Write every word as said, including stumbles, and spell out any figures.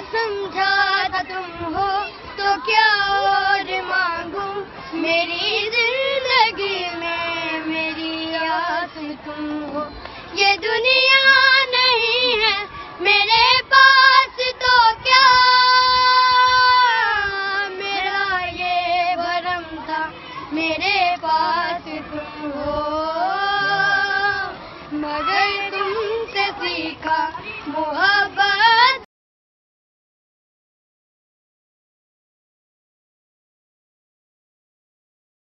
समझा था तुम हो तो क्या और मांगू, मेरी जिंदगी में मेरी आस तुम हो। ये दुनिया नहीं है मेरे पास तो क्या, मेरा ये भरम था मेरे पास तुम हो। मगर तुमसे सीखा मोहब्बत